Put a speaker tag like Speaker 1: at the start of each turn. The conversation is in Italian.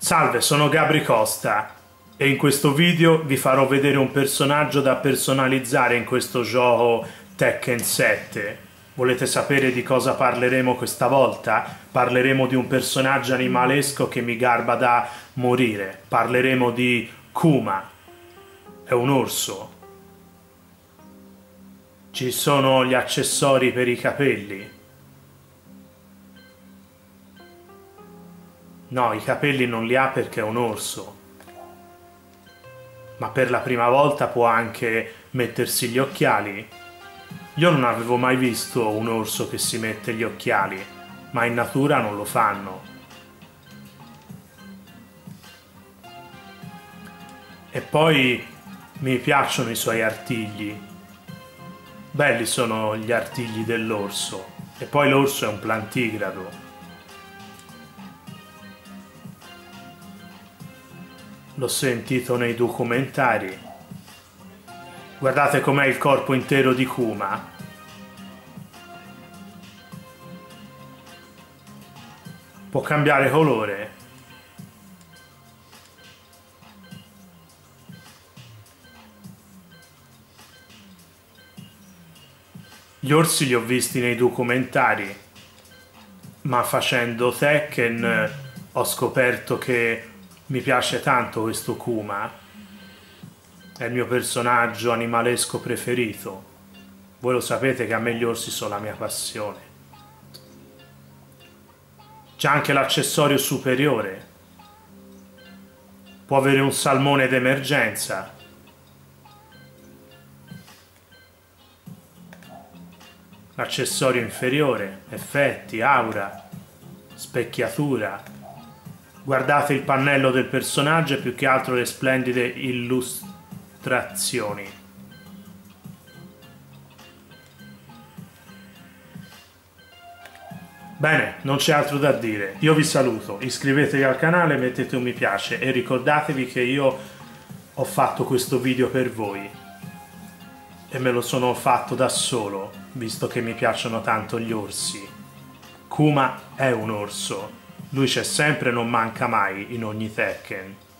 Speaker 1: Salve, sono Gabri Costa e in questo video vi farò vedere un personaggio da personalizzare in questo gioco Tekken 7. Volete sapere di cosa parleremo questa volta? Parleremo di un personaggio animalesco che mi garba da morire. Parleremo di Kuma. È un orso. Ci sono gli accessori per i capelli. No, i capelli non li ha perché è un orso. Ma per la prima volta può anche mettersi gli occhiali. Io non avevo mai visto un orso che si mette gli occhiali, ma in natura non lo fanno. E poi mi piacciono i suoi artigli. Belli sono gli artigli dell'orso. E poi l'orso è un plantigrado. L'ho sentito nei documentari. Guardate com'è il corpo intero di Kuma. Può cambiare colore. Gli orsi li ho visti nei documentari, ma facendo Tekken ho scoperto che mi piace tanto questo Kuma, è il mio personaggio animalesco preferito. Voi lo sapete che a me gli orsi sono la mia passione. C'è anche l'accessorio superiore. Può avere un salmone d'emergenza. L'accessorio inferiore, effetti, aura, specchiatura. Guardate il pannello del personaggio e più che altro le splendide illustrazioni. Bene, non c'è altro da dire. Io vi saluto, iscrivetevi al canale, mettete un mi piace e ricordatevi che io ho fatto questo video per voi. E me lo sono fatto da solo, visto che mi piacciono tanto gli orsi. Kuma è un orso. Lui c'è sempre e non manca mai in ogni Tekken.